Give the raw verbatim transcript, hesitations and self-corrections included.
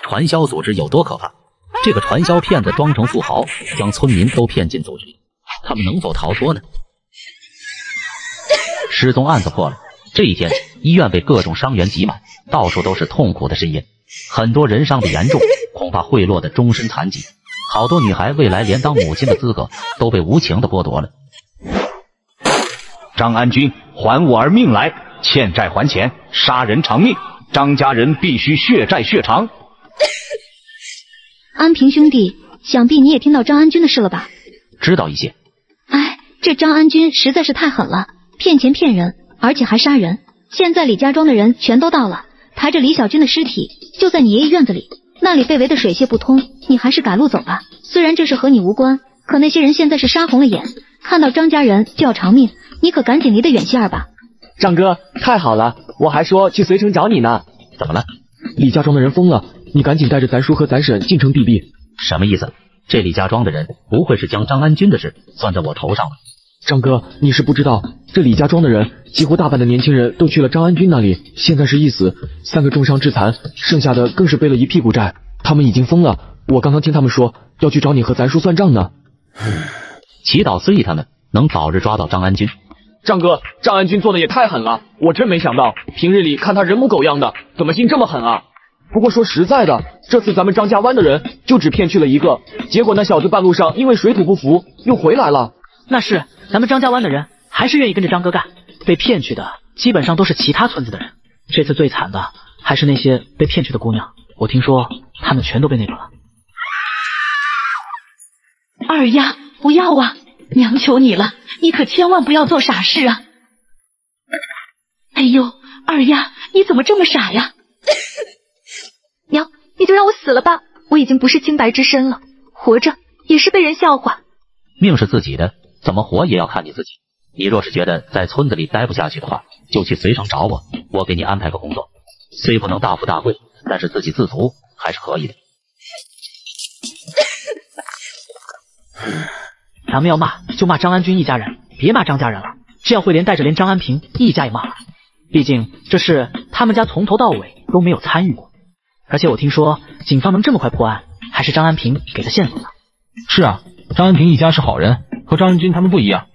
传销组织有多可怕？这个传销骗子装成富豪，将村民都骗进组织里，他们能否逃脱呢？失踪案子破了，这一天，医院被各种伤员挤满，到处都是痛苦的呻吟，很多人伤得严重，恐怕会落得终身残疾。好多女孩未来连当母亲的资格都被无情的剥夺了。 张安军，还我儿命来！欠债还钱，杀人偿命，张家人必须血债血偿。 安平兄弟，想必你也听到张安军的事了吧？ 知道一些。 哎，这张安军实在是太狠了，骗钱骗人，而且还杀人。现在李家庄的人全都到了，抬着李小军的尸体就在你爷爷院子里，那里被围得水泄不通，你还是赶路走吧。虽然这事和你无关，可那些人现在是杀红了眼，看到张家人就要偿命，你可赶紧离得远些儿吧。 张哥，太好了，我还说去随城找你呢。 怎么了？ 李家庄的人疯了，你赶紧带着咱叔和咱婶进城避避。 什么意思？这李家庄的人不会是将张安军的事算在我头上吧？ 张哥，你是不知道，这李家庄的人几乎大半的年轻人都去了张安军那里，现在是一死，三个重伤致残，剩下的更是背了一屁股债，他们已经疯了。我刚刚听他们说要去找你和咱叔算账呢。 祈祷司仪他们能早日抓到张安军。 张哥，张安军做的也太狠了，我真没想到，平日里看他人模狗样的，怎么心这么狠啊？不过说实在的，这次咱们张家湾的人就只骗去了一个，结果那小子半路上因为水土不服又回来了。 那是，咱们张家湾的人还是愿意跟着张哥干，被骗去的基本上都是其他村子的人，这次最惨的还是那些被骗去的姑娘，我听说他们全都被那个了。 二丫，不要啊！娘求你了，你可千万不要做傻事啊！哎呦，二丫，你怎么这么傻呀？ 娘，你就让我死了吧，我已经不是清白之身了，活着也是被人笑话。 命是自己的，怎么活也要看你自己。你若是觉得在村子里待不下去的话，就去随城找我，我给你安排个工作，虽不能大富大贵，但是自给自足还是可以的。 咱们要骂就骂张安军一家人，别骂张家人了，这样会连带着连张安平一家也骂了。毕竟这事他们家从头到尾都没有参与过，而且我听说警方能这么快破案，还是张安平给的线索呢。 是啊，张安平一家是好人，和张安军他们不一样，